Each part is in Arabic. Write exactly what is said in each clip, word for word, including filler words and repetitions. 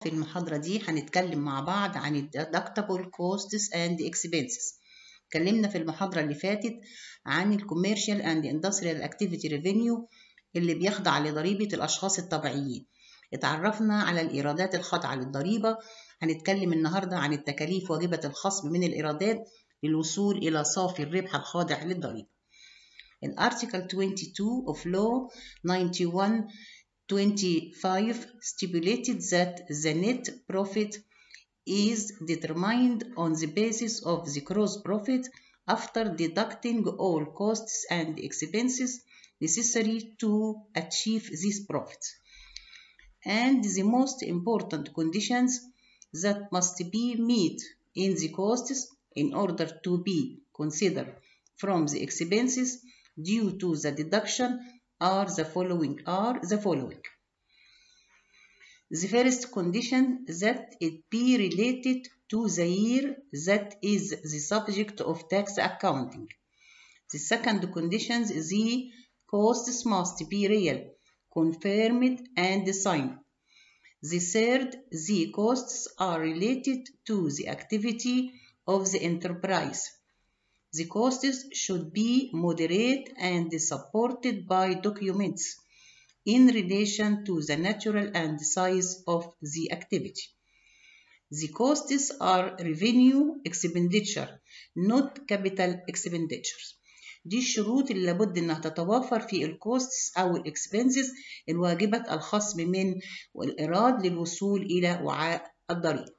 في المحاضرة دي هنتكلم مع بعض عن ال deductible costs and expenses. اتكلمنا في المحاضرة اللي فاتت عن ال commercial and industrial activity revenue اللي بيخضع لضريبة الأشخاص الطبيعيين. اتعرفنا على الإيرادات الخاضعة للضريبة. هنتكلم النهاردة عن التكاليف واجبة الخصم من الإيرادات للوصول إلى صافي الربح الخاضع للضريبة. In Article twenty-two of Law ninety-one twenty-five stipulated that the net profit is determined on the basis of the gross profit after deducting all costs and expenses necessary to achieve this profit. And the most important conditions that must be met in the costs in order to be considered from the expenses due to the deduction are the following are the following. The first condition that it be related to the year that is the subject of tax accounting. The second condition, the costs must be real, confirmed and signed. The third, the costs are related to the activity of the enterprise. The costs should be moderate and supported by documents in relation to the nature and size of the activity. The costs are revenue expenditure, not capital expenditures. دي الشروط اللي لابد انها تتوافر في الكوستس او الاكسبنسز الواجبة الخصم من والإيراد للوصول إلى وعاء الضريبة.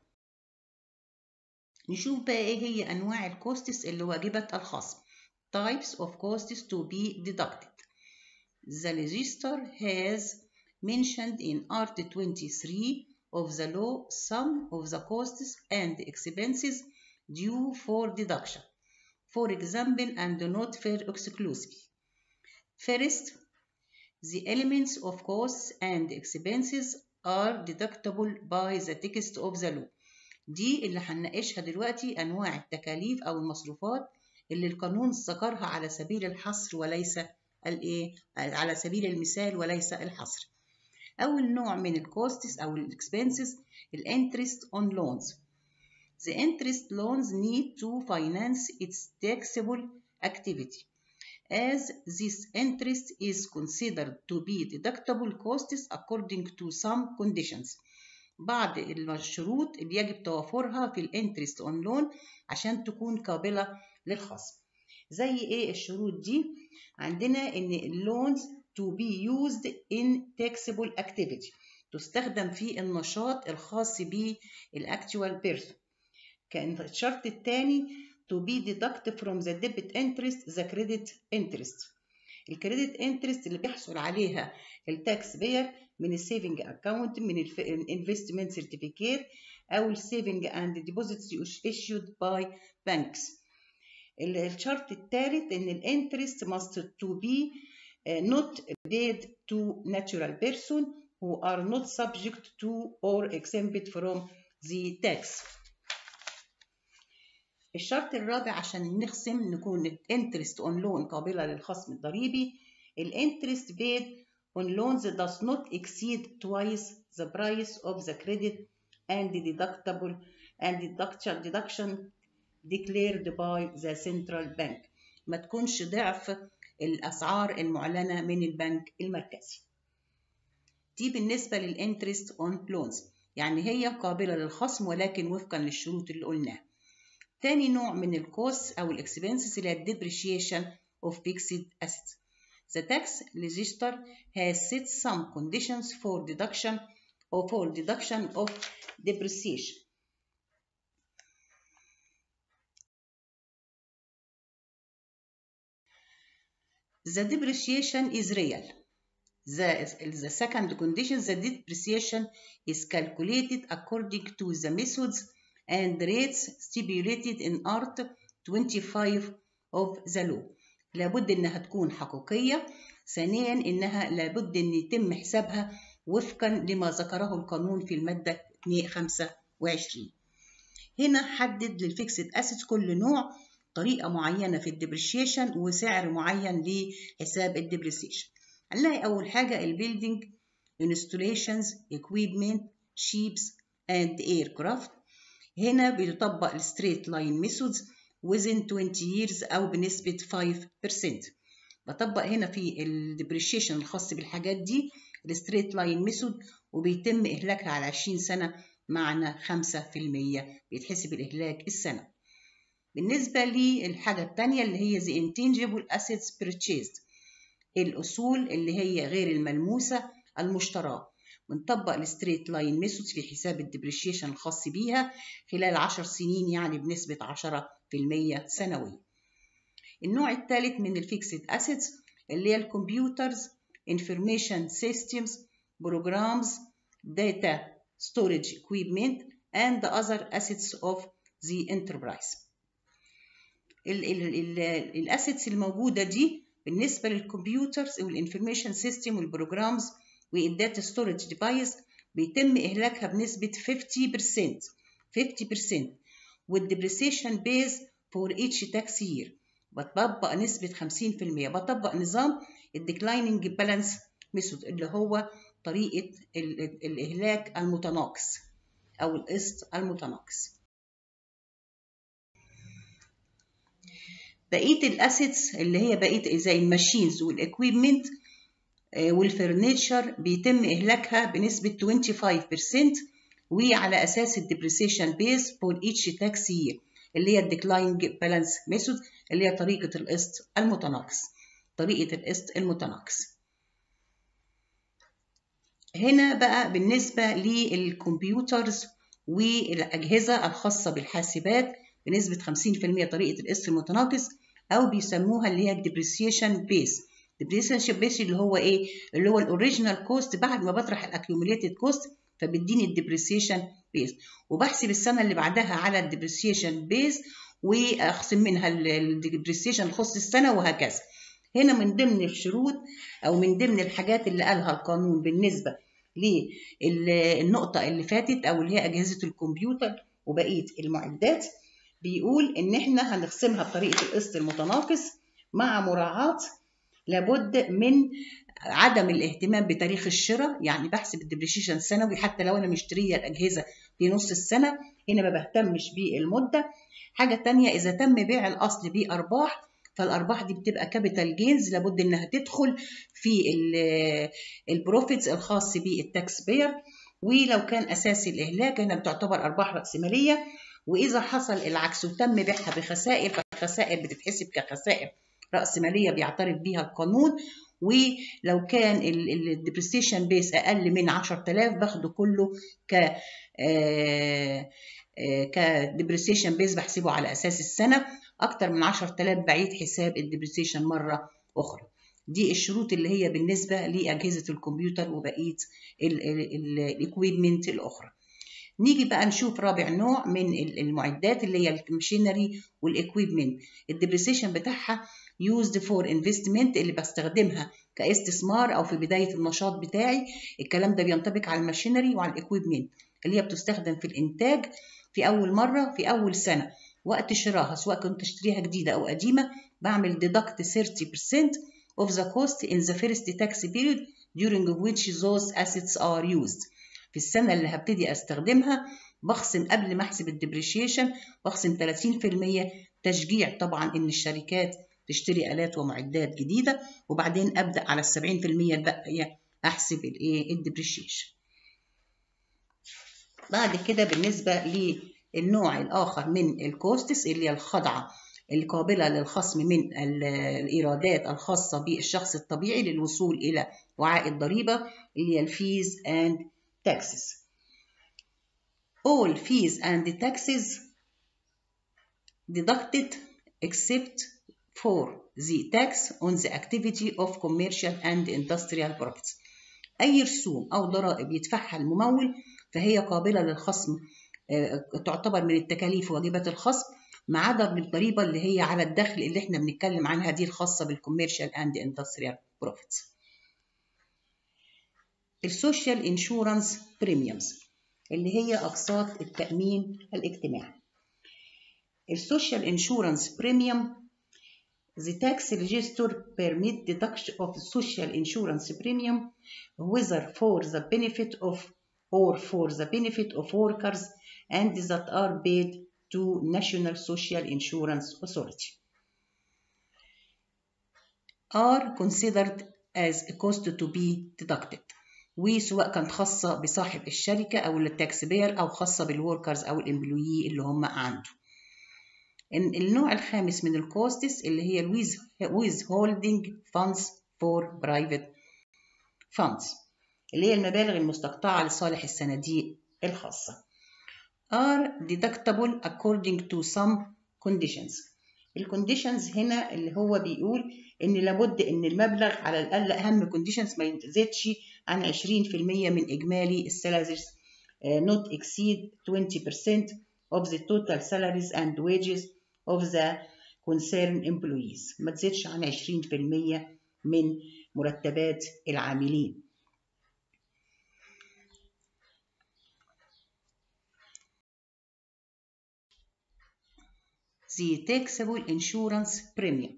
نشوف بقى ايه هي انواع الكوستس اللي واجبة الخصم. Types of costs to be deducted. The legislator has mentioned in Article twenty-three of the law some of the costs and expenses due for deduction, for example, and not for exclusive. First, the elements of costs and expenses are deductible by the text of the law. دي اللي هنناقشها دلوقتي أنواع التكاليف أو المصروفات اللي القانون ذكرها على سبيل الحصر وليس الايه على سبيل المثال وليس الحصر. أول نوع من الكوستس أو الإكسبنسز الانترست on loans. The interest loans need to finance its taxable activity. As this interest is considered to be deductible costs according to some conditions. بعض الشروط اللي يجب توافرها في الانترست اون لون عشان تكون قابلة للخصم. زي ايه الشروط دي؟ عندنا ان اللونز to be used in taxable activity تستخدم في النشاط الخاص بالاكتوال بيرسون. كان الشرط الثاني to be deducted from the debit interest the credit interest. الكريدت انترست اللي بيحصل عليها التاكس بير من السيفنج اكاونت من الانفستمنت سيرتيفيكيت او السيفنج اند ديبوزيتس issued by banks. الشرط الثالث ان الانترست must to be not paid to natural person who are not subject to or exempt from the tax. الشرط الرابع عشان نقسم نكون الانترست اون لون قابلة للخصم الضريبي. الانترست paid on loans does not exceed twice the price of the credit and deductible and deduction deduction declared by the central bank. ما تكونش ضعف الأسعار المعلنة من البنك المركزي. دي بالنسبة للانترست اون لونز، يعني هي قابلة للخصم ولكن وفقا للشروط اللي قلناها. ثاني نوع من الكوست أو الإكسبنسز اللي هي depreciation of fixed assets. The tax legislator has set some conditions for deduction or for deduction of depreciation. The depreciation is real. The, the second condition, the depreciation is calculated according to the methods and rates stipulated in Article twenty-five of the law. لابد إنها تكون حقيقية. ثانياً إنها لابد إن يتم حسابها وفقاً لما ذكره القانون في المادة خمسة وعشرين. هنا حدد للفيكسد أسيتس كل نوع طريقة معينة في الديبريشيشن وسعر معين لحساب الديبريشيشن. هنلاقي أول حاجة البيلدينج، انستوليشنز، equipment, ships, and aircraft. هنا بيطبق الستريت لاين ميثودز within twenty years أو بنسبة five percent. بطبق هنا في الديبريشيشن الخاص بالحاجات دي الستريت لاين ميثود، وبيتم إهلاكها على عشرين سنة، معنى خمسة في المية بيتحسب الإهلاك السنة. بالنسبة للحاجة التانية اللي هي the intangible assets purchased، الأصول اللي هي غير الملموسة المشتراة، بنطبق الستريت لاين ميثود في حساب الديبريشيشن الخاص بيها خلال عشر سنين، يعني بنسبة عشرة في المية سنويا. النوع الثالث من الفيكسد أسيتس اللي هي الكمبيوترز، انفورميشن سيستمز، بروجرامز، data storage equipment and other assets of the enterprise. الاسيتس الموجودة دي بالنسبة للكمبيوترز والانفورميشن سيستم والبروجرامز والداتا ستورج ديفايس بيتم إهلاكها بنسبة fifty percent fifty percent والديبريسيشن بيز for each tax year. بطبق نسبة خمسين في المية. بطبق نظام الديكلايننج بالانس ميثود اللي هو طريقة الإهلاك المتناقص أو القسط المتناقص. بقية الأسيتس اللي هي بقية زي الماشينز والإكويبمنت والفرنيتشر بيتم إهلاكها بنسبة twenty-five percent وعلى أساس الديبريسيشن بيز for each tax year اللي هي الديكلايننج بالانس ميثود اللي هي طريقة القسط المتناقص. طريقة القسط المتناقص. هنا بقى بالنسبة للكمبيوترز والأجهزة الخاصة بالحاسبات بنسبة خمسين في المية طريقة القسط المتناقص، أو بيسموها اللي هي الديبريسيشن بيس. الديبريسيشن بيس اللي هو إيه؟ اللي هو الأوريجينال كوست بعد ما بطرح الأكيوميليتد كوست فبيديني الديبريسيشن بيس، وبحسب السنة اللي بعدها على الديبريسيشن بيس وأخصم منها الديبريسيشن الخاص السنة وهكذا. هنا من ضمن الشروط أو من ضمن الحاجات اللي قالها القانون بالنسبة للنقطة اللي فاتت أو اللي هي أجهزة الكمبيوتر وبقية المعدات، بيقول إن إحنا هنقسمها بطريقة القسط المتناقص مع مراعاة لابد من عدم الاهتمام بتاريخ الشراء، يعني بحسب الديبريشيشن سنوي حتى لو أنا مشترية الأجهزة في نص السنة، هنا ما بهتمش بالمدة. حاجة تانية، إذا تم بيع الأصل بأرباح فالأرباح دي بتبقى كابيتال جينز، لابد إنها تدخل في البروفيتس الخاص بالتاكس بير. ولو كان أساس الإهلاك هنا بتعتبر أرباح رأسمالية، وإذا حصل العكس وتم بيعها بخسائر فالخسائر بتتحسب كخسائر رأسمالية بيعترف بيها القانون. ولو كان الديبريسيشن بيس أقل من عشرة آلاف باخده كله ك كديبريسيشن بيس بحسبه على أساس السنة. أكتر من عشرة آلاف بعيد حساب الديبريسيشن مرة أخرى. دي الشروط اللي هي بالنسبة لأجهزة الكمبيوتر وبقية الإكويبمنت الأخرى. نيجي بقى نشوف رابع نوع من المعدات اللي هي الماشينري والإكويبمنت. الديبريسيشن بتاعها used for investment اللي بستخدمها كاستثمار أو في بداية النشاط بتاعي. الكلام ده بينطبق على الماشينري وعلى الإكويبمنت اللي هي بتستخدم في الإنتاج في أول مرة في أول سنة وقت شرائها، سواء كنت اشتريها جديدة أو قديمة. بعمل deduct thirty percent of the cost in the first tax period during which those assets are used. في السنة اللي هبتدي أستخدمها بخصم قبل ما أحسب الديبريشيشن بخصم ثلاثين في المية تشجيع طبعا إن الشركات تشتري آلات ومعدات جديدة، وبعدين أبدأ على السبعين في المية الباقية أحسب الإيه الديبريشيشن. بعد كده بالنسبة للنوع الآخر من الكوستس اللي هي الخاضعة القابلة للخصم من الإيرادات الخاصة بالشخص الطبيعي للوصول إلى وعاء الضريبة اللي هي الفيز and taxes. All fees and taxes deducted except for the tax on the activity of commercial and industrial profits. أي رسوم أو ضرائب يدفعها الممول فهي قابلة للخصم، تعتبر من التكاليف واجبة الخصم، ما عدا الضريبة اللي هي على الدخل اللي احنا بنتكلم عنها دي الخاصة بالكوميرشال اند اندستريال بروفيتس. السوشيال انشورنس بريميومز اللي هي أقساط التأمين الاجتماعي. السوشيال انشورنس بريميوم the tax register permit deduction of social insurance premium whether for the benefit of or for the benefit of workers and that are paid to National Social Insurance Authority are considered as a cost to be deducted. وسواء كانت خاصة بصاحب الشركة أو التاكس بير أو خاصة بالوركرز أو الإمبلويي اللي هم عنده. النوع الخامس من الكوستس اللي هي withholding funds for private funds اللي هي المبالغ المستقطعة لصالح الصناديق الخاصة. are deductible according to some conditions. الكونديشنز هنا اللي هو بيقول ان لابد ان المبلغ على الاقل اهم كونديشنز ما يزيدش عن عشرين في المية من اجمالي السالاريز not exceed twenty percent of the total salaries and wages of the concerned employees. ما تزيدش عن عشرين في المية من مرتبات العاملين. the taxable insurance premium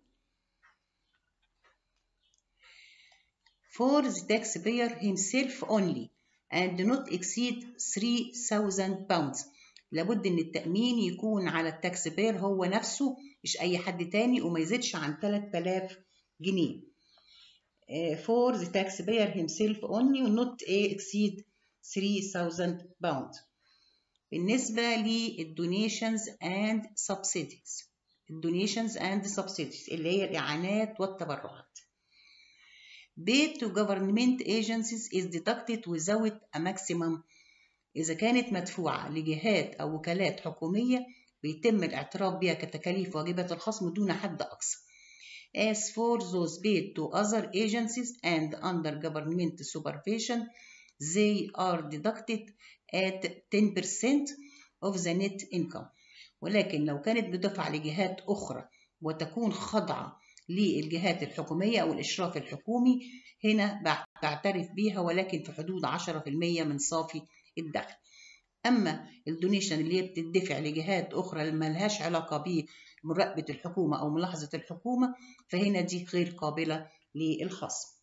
for the taxpayer himself only and not exceed three thousand pounds. لابد ان التأمين يكون على التاكسبير هو نفسه مش اي حد تاني وما يزيدش عن ثلاثة آلاف جنيه. for the taxpayer himself only and not exceed three thousand pounds. بالنسبة للدونيشنز and subsidies الدونيشنز and subsidies اللي هي الإعانات والتبرعات. paid to government agencies is deducted without a maximum. إذا كانت مدفوعة لجهات أو وكالات حكومية بيتم الاعتراف بها كتكاليف واجبة الخصم دون حد أقصى. As for those paid to other agencies and under government supervision, they are deducted at ten percent of the net income. ولكن لو كانت بدفع لجهات أخرى وتكون خاضعة للجهات الحكومية أو الإشراف الحكومي هنا بعترف بيها ولكن في حدود عشرة في المية من صافي الدخل. أما الدونيشن اللي هي بتدفع لجهات أخرى ما لهاش علاقة بمراقبة الحكومة أو ملاحظة الحكومة فهنا دي غير قابلة للخصم.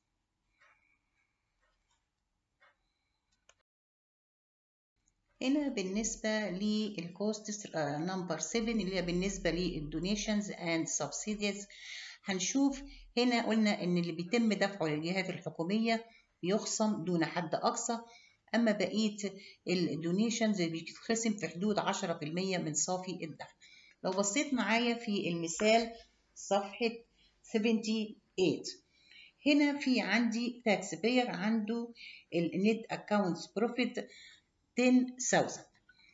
هنا بالنسبة للكوستس نمبر سبعة اللي هي بالنسبة للدونيشنز اند سبسيديز هنشوف هنا قلنا ان اللي بيتم دفعه للجهات الحكومية بيخصم دون حد اقصى، اما بقية الدونيشنز بيتخصم في حدود عشرة في المية من صافي الدخل. لو بصيت معايا في المثال صفحة ثمانية وسبعين هنا في عندي تاكس بير عنده النت اكاونتس بروفيت عشرة آلاف.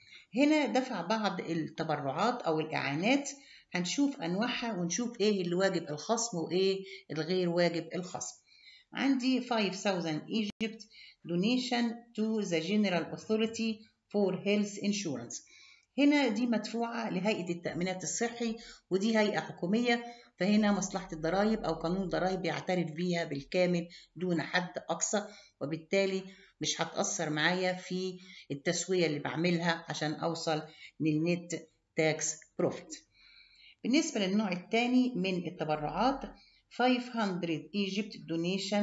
هنا دفع بعض التبرعات أو الإعانات هنشوف أنواعها ونشوف إيه اللي واجب الخصم وإيه الغير واجب الخصم. عندي خمسة آلاف Egypt donation to the General Authority for Health Insurance. هنا دي مدفوعة لهيئة التأمينات الصحي ودي هيئة حكومية فهنا مصلحة الضرائب أو قانون الضرائب بيعترف بيها بالكامل دون حد أقصى وبالتالي مش هتأثر معايا في التسوية اللي بعملها عشان أوصل للنت تاكس بروفيت. بالنسبة للنوع الثاني من التبرعات خمسمائة Egypt donation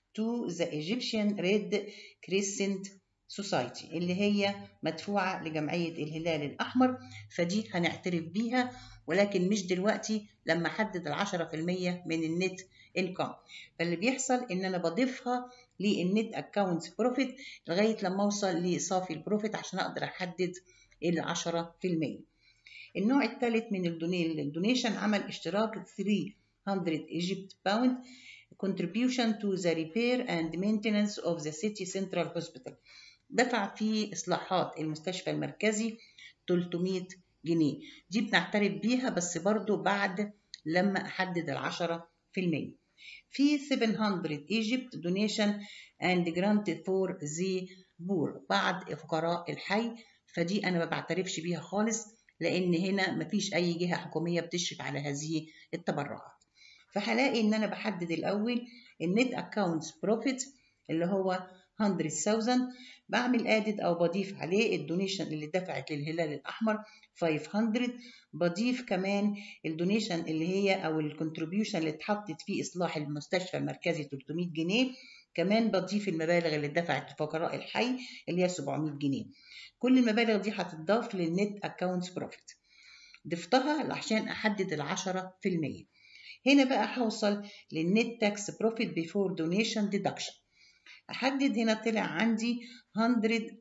to the Egyptian Red Crescent Society اللي هي مدفوعة لجمعية الهلال الأحمر فدي هنعترف بيها ولكن مش دلوقتي لما أحدد العشرة في المية من النت إنكم. فاللي بيحصل إن أنا بضيفها للنت أكاونت بروفيت لغاية لما أوصل لصافي البروفيت عشان أقدر أحدد العشرة في المية. النوع الثالث من الدونيشن عمل اشتراك ثلاثمائة Egypt pound contribution to the repair and maintenance of the city central hospital. دفع في إصلاحات المستشفى المركزي ثلاثمائة جنيه. دي بنعترف بيها بس برضو بعد لما أحدد العشرة في المية. في سبعمائة Egypt donation and grant for the poor بعد فقراء الحي فدي أنا ما بعترفش بيها خالص لأن هنا مفيش أي جهة حكومية بتشرف على هذه التبرعات. فهلاقي إن أنا بحدد الأول النت أكاونتس بروفيت اللي هو مئة ألف بعمل ادد أو بضيف عليه الدونيشن اللي دفعت للهلال الأحمر خمسمائة بضيف كمان الدونيشن اللي هي أو الكونتريبيوشن اللي اتحطت فيه إصلاح المستشفى المركزي ثلاثمائة جنيه كمان بضيف المبالغ اللي اتدفعت لفقراء الحي اللي هي سبعمية جنيه. كل المبالغ دي هتتضاف للنت اكونت بروفيت. ضفتها عشان احدد العشرة في المية. هنا بقى هوصل للنت تاكس بروفيت بيفور دونيشن ديدكشن. احدد هنا طلع عندي مية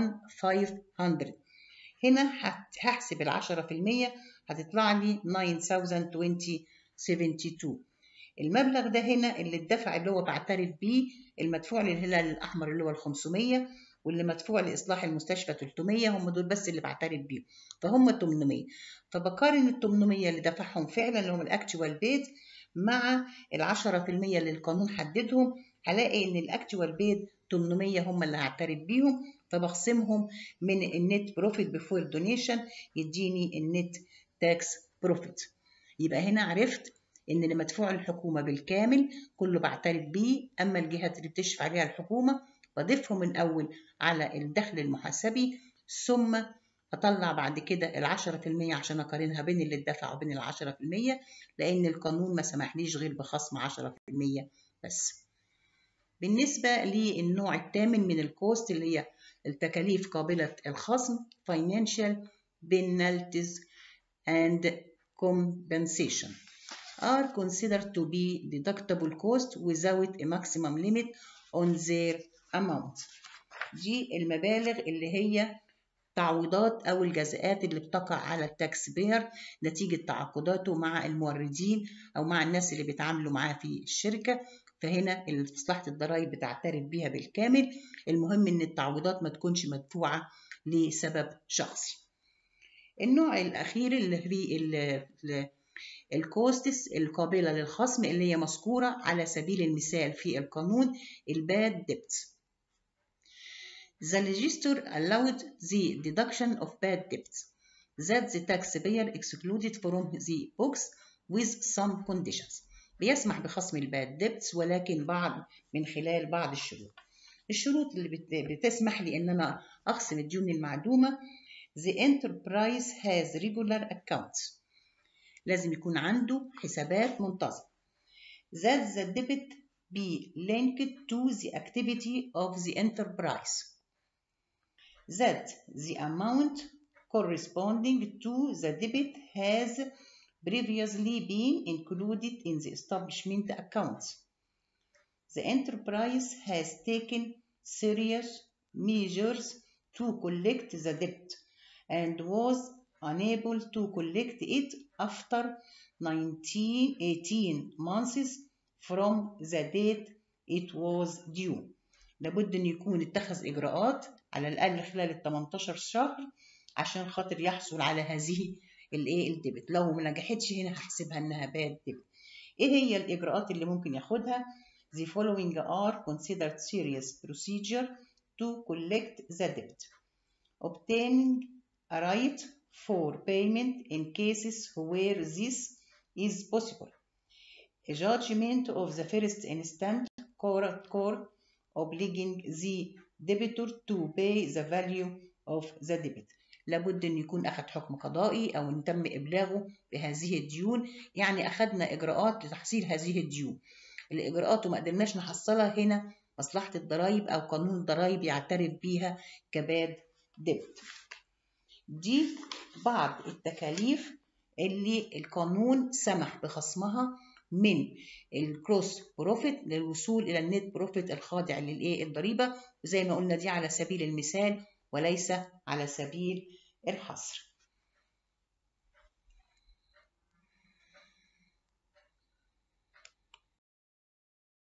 وخمسمية. هنا هحسب العشرة في المية هتطلع لي تسعة آلاف وعشرين سبعة وسبعين. المبلغ ده هنا اللي اتدفع اللي هو بعترف بيه، المدفوع للهلال الأحمر اللي هو ال خمسمية، واللي مدفوع لإصلاح المستشفى تلتمية، هم دول بس اللي بعترف بيهم، فهم تمنمية. فبقارن ال تمنمية اللي دفعهم فعلا اللي هم الأكتوال بيد مع ال عشرة في المية اللي القانون حددهم، هلاقي إن الأكتوال بيد تمنمية هم اللي هعترف بيهم، فبخصمهم من النت بروفيت بيفور دونيشن يديني النت تاكس بروفيت. يبقى هنا عرفت إن اللي مدفوع الحكومة بالكامل كله بعترف بيه، أما الجهات اللي بتشرف عليها الحكومة بضيفهم من أول على الدخل المحاسبي، ثم أطلع بعد كده العشرة في المية عشان أقارنها بين اللي اتدفع وبين العشرة في المية، لأن القانون ما سمحليش غير بخصم عشرة في المية بس. بالنسبة للنوع الثامن من الكوست اللي هي التكاليف قابلة الخصم financial penalties and compensation are considered to be deductible cost without a maximum limit on their amount. دي المبالغ اللي هي تعويضات أو الجزاءات اللي بتقع على التاكس بير نتيجة تعاقداته مع الموردين أو مع الناس اللي بيتعاملوا معاه في الشركة. فهنا مصلحة الضرائب بتعترف بيها بالكامل. المهم إن التعويضات ما تكونش مدفوعة لسبب شخصي. النوع الأخير اللي هي الكوستس القابلة للخصم اللي هي مذكورة على سبيل المثال في القانون الباد ديبتس. The legislature allowed the deduction of bad debts that the taxpayer excluded from the books with some conditions. بيسمح بخصم الباد ديبتس ولكن بعض من خلال بعض الشروط. الشروط اللي بتسمح لي ان انا اخصم الديون المعدومة: The enterprise has regular accounts. لازم يكون عنده حسابات منتظمة. That the debit be linked to the activity of the enterprise. That the amount corresponding to the debit has previously been included in the establishment accounts. The enterprise has taken serious measures to collect the debt and was unable to collect it after nineteen, eighteen months from the date it was due. لابد أن يكون اتخذ إجراءات على الأقل خلال ال تمنتاشر شهر عشان خاطر يحصل على هذه الايه الديبت. لو ما نجحتش هنا هحسبها انها باد ديبت. ايه هي الإجراءات اللي ممكن ياخدها؟ The following are considered serious procedure to collect the debt. Obtaining a right for payment in cases where this is possible. A judgment of the first instance court obliging the debitor to pay the value of the debt. لابد أن يكون أخذ حكم قضائي أو أن تم إبلاغه بهذه الديون، يعني أخذنا إجراءات لتحصيل هذه الديون. الإجراءات وما قدرناش نحصلها، هنا مصلحة الضرائب أو قانون الضرائب يعترف بيها كباد ديبت. دي بعض التكاليف اللي القانون سمح بخصمها من الكروس بروفيت للوصول إلى النت بروفيت الخاضع للإيه الضريبة. زي ما قلنا دي على سبيل المثال وليس على سبيل الحصر.